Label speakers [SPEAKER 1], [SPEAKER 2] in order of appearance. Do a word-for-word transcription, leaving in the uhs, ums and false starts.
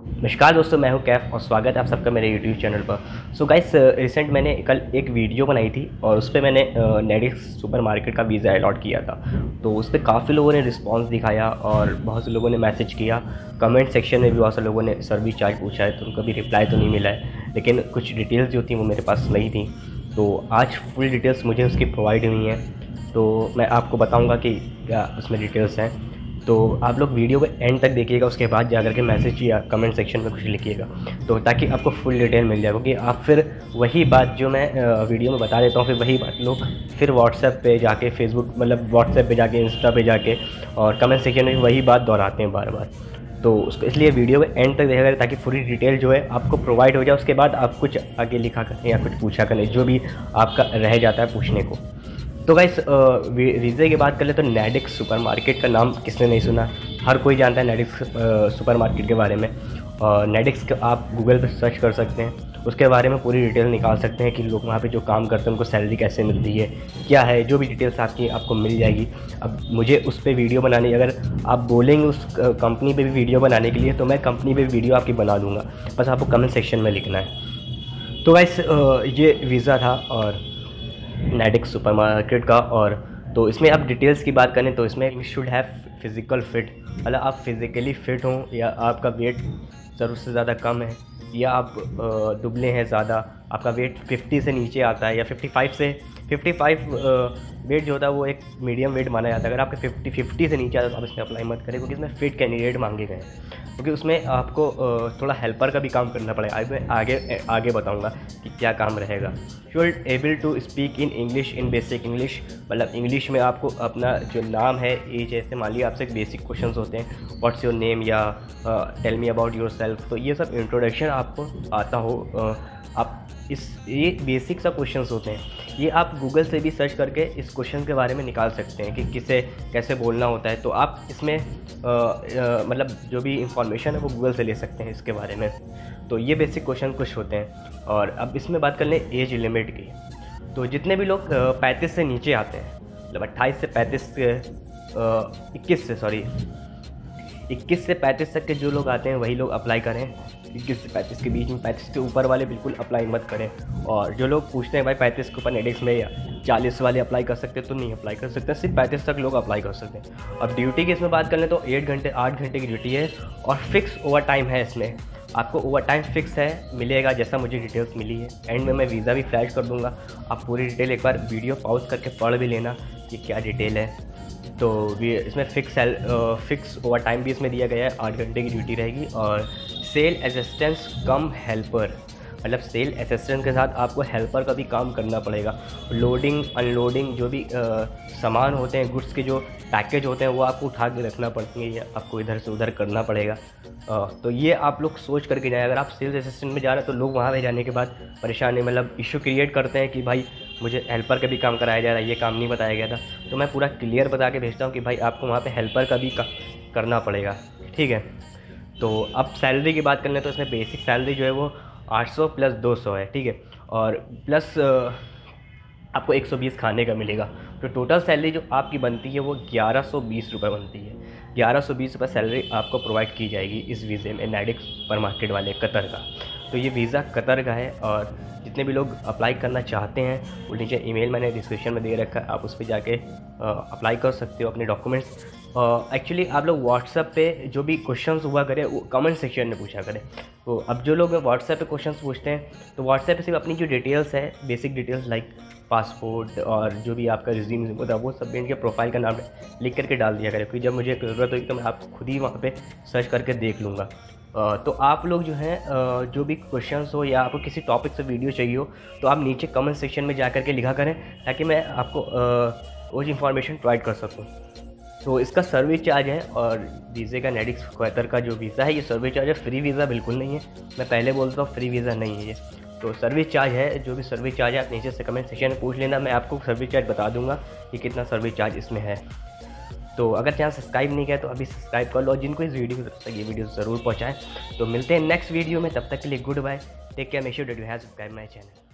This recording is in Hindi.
[SPEAKER 1] नमस्कार दोस्तों, मैं हूं कैफ और स्वागत है आप सबका मेरे यूट्यूब चैनल पर। सो गाइस, रिसेंट मैंने कल एक वीडियो बनाई थी और उस पर मैंने नेडिक्स सुपर मार्केट का वीज़ा अलॉट किया था। तो उस पर काफ़ी लोगों ने रिस्पांस दिखाया और बहुत से लोगों ने मैसेज किया। कमेंट सेक्शन में भी बहुत से लोगों ने सर्विस चार्ज पूछा है, तो उनका भी रिप्लाई तो नहीं मिला है, लेकिन कुछ डिटेल्स जो थी वो मेरे पास नहीं थी। तो आज फुल डिटेल्स मुझे उसकी प्रोवाइड हुई हैं, तो मैं आपको बताऊँगा कि क्या उसमें डिटेल्स हैं। तो आप लोग वीडियो को एंड तक देखिएगा, उसके बाद जा कर के मैसेज या कमेंट सेक्शन में कुछ लिखिएगा, तो ताकि आपको फुल डिटेल मिल जाए। क्योंकि आप फिर वही बात जो मैं वीडियो में बता देता हूँ, फिर वही बात लोग फिर व्हाट्सएप पे जाके, फेसबुक मतलब व्हाट्सएप पे जाके, इंस्टा पे जाके और कमेंट सेक्शन में वही बात दोहराते हैं बार बार। तो उसको इसलिए वीडियो को एंड तक देखा करें ताकि पूरी डिटेल जो है आपको प्रोवाइड हो जाए। उसके बाद आप कुछ आगे लिखा करें या कुछ पूछा करें, जो भी आपका रह जाता है पूछने को। तो गाइस, वीज़े की बात कर ले तो नेडिक्स सुपर मार्केट का नाम किसने नहीं सुना, हर कोई जानता है नेडिक्स सुपर मार्केट के बारे में। और नेडिक्स का आप गूगल पर सर्च कर सकते हैं, उसके बारे में पूरी डिटेल निकाल सकते हैं कि लोग वहाँ पे जो काम करते हैं उनको सैलरी कैसे मिलती है, क्या है, जो भी डिटेल्स आपकी आपको मिल जाएगी। अब मुझे उस पर वीडियो बनाने, अगर आप बोलेंगे उस कंपनी पे भी वीडियो बनाने के लिए, तो मैं कंपनी पे वीडियो आपकी बना दूँगा, बस आपको कमेंट सेक्शन में लिखना है। तो गाइस, ये वीज़ा था और नेडिक्स सुपर मार्केट का। और तो इसमें आप डिटेल्स की बात करें तो इसमें शुड हैव फिज़िकल फिट, मतलब आप फिज़िकली फ़िट हों, या आपका वेट ज़रूरत से ज़्यादा कम है, या आप दुबले हैं ज़्यादा, आपका वेट पचास से नीचे आता है, या पचपन से पचपन वेट जो होता है वो एक मीडियम वेट माना जाता है। अगर आपके पचास पचास से नीचे आता है तो आप इसमें अप्लाई मत करें, क्योंकि इसमें फ़िट कैंडिडेट मांगे गए हैं, क्योंकि उसमें आपको थोड़ा हेल्पर का भी काम करना पड़ेगा। आज मैं आगे आगे बताऊंगा कि क्या काम रहेगा। Should able to speak in English, in basic English, मतलब इंग्लिश में आपको अपना जो नाम है, एज, ऐसे मान लिया आपसे बेसिक क्वेश्चंस होते हैं, व्हाट्स योर नेम या tell me about yourself, तो ये सब इंट्रोडक्शन आपको आता हो। uh, आप इस ये बेसिक सा क्वेश्चंस होते हैं, ये आप गूगल से भी सर्च करके इस क्वेश्चन के बारे में निकाल सकते हैं कि किसे कैसे बोलना होता है। तो आप इसमें मतलब जो भी इंफॉर्मेशन है वो गूगल से ले सकते हैं इसके बारे में। तो ये बेसिक क्वेश्चन कुछ होते हैं। और अब इसमें बात कर लें एज लिमिट की, तो जितने भी लोग पैंतीस से नीचे आते हैं, मतलब अट्ठाईस से पैंतीस के इक्कीस से सॉरी इक्कीस से पैंतीस तक के जो लोग आते हैं वही लोग अप्लाई करें। इक्कीस से पैंतीस के बीच में, पैंतीस के ऊपर वाले बिल्कुल अप्लाई मत करें। और जो लोग पूछते हैं भाई पैंतीस के ऊपर नेडिक्स में या चालीस वाले अप्लाई कर सकते हैं, तो नहीं अप्लाई कर सकते, सिर्फ पैंतीस तक लोग अप्लाई कर सकते हैं। और ड्यूटी की इसमें बात कर लें तो एट घंटे आठ घंटे की ड्यूटी है और फिक्स ओवर टाइम है। इसमें आपको ओवर टाइम फिक्स है, मिलेगा जैसा मुझे डिटेल्स मिली है। एंड में मैं वीज़ा भी फ्लैश कर दूँगा, आप पूरी डिटेल एक बार वीडियो पॉज करके पढ़ भी लेना कि क्या डिटेल है। तो इसमें फिक्स फिक्स ओवर टाइम भी इसमें दिया गया है, आठ घंटे की ड्यूटी रहेगी। और सेल असिस्टेंस कम हेल्पर, मतलब सेल असिस्टेंट के साथ आपको हेल्पर का भी काम करना पड़ेगा। लोडिंग अनलोडिंग जो भी आ, सामान होते हैं, गुड्स के जो पैकेज होते हैं वो आपको उठा के रखना पड़ेंगे, या आपको इधर से उधर करना पड़ेगा। आ, तो ये आप लोग सोच करके जाएं। अगर आप सेल्स असिस्टेंट में जा रहे हैं तो लोग वहाँ पे जाने के बाद परेशानी, मतलब इशू क्रिएट करते हैं कि भाई मुझे हेल्पर का भी काम कराया जा रहा है, ये काम नहीं बताया गया था। तो मैं पूरा क्लियर बता के भेजता हूँ कि भाई आपको वहाँ पे हेल्पर का भी का, करना पड़ेगा, ठीक है। तो अब सैलरी की बात कर लें तो इसमें बेसिक सैलरी जो है वो आठ सौ प्लस दो सौ है, ठीक है। और प्लस आपको एक सौ बीस खाने का मिलेगा। तो टोटल सैलरी जो आपकी बनती है वो ग्यारह सौ बीस रुपये बनती है। ग्यारह सौ बीस रुपये सैलरी आपको प्रोवाइड की जाएगी इस वीज़े में, नेडिक्स सुपर मार्केट वाले कतर का। तो ये वीज़ा कतर का है और जितने भी लोग अप्लाई करना चाहते हैं वो नीचे ईमेल मैंने डिस्क्रिप्शन में दे रखा है, आप उस पर जाके अप्लाई कर सकते हो अपने डॉक्यूमेंट्स। एक्चुअली आप लोग व्हाट्सएप पे जो भी क्वेश्चंस हुआ करें वो कमेंट सेक्शन में पूछा करें। तो अब जो लोग व्हाट्सएप पे क्वेश्चंस पूछते हैं तो व्हाट्सएप पे सिर्फ अपनी जो डिटेल्स है, बेसिक डिटेल्स लाइक पासपोर्ट और जो भी आपका रिज्यूम होता है वो सब इनके प्रोफाइल का नाम लिख करके डाल दिया करें, क्योंकि जब मुझे ज़रूरत होगी तो मैं आप खुद ही वहाँ पे सर्च करके देख लूँगा। तो आप लोग जो हैं जो भी क्वेश्चंस हो या आपको किसी टॉपिक से वीडियो चाहिए हो तो आप नीचे कमेंट सेक्शन में जा कर के लिखा करें, ताकि मैं आपको वो इन्फॉर्मेशन प्रोवाइड कर सकूँ। तो इसका सर्विस चार्ज है, और वीज़े का नेडिक्स कतर का जो वीज़ा है ये सर्विस चार्ज है, फ्री वीज़ा बिल्कुल नहीं है। मैं पहले बोलता हूँ फ्री वीज़ा नहीं है ये, तो सर्विस चार्ज है। जो भी सर्विस चार्ज है आप नीचे से कमेंट सेक्शन में पूछ लेना, मैं आपको सर्विस चार्ज बता दूंगा कि कितना सर्विस चार्ज इसमें है। तो अगर चैनल सब्सक्राइब नहीं किया तो अभी सब्सक्राइब कर लो, जिनको इस वीडियो तक ये वीडियो ज़रूर पहुँचाएँ। तो मिलते हैं नेक्स्ट वीडियो में, तब तक के लिए goodbye, take care, make sure that you have subscribe my channel.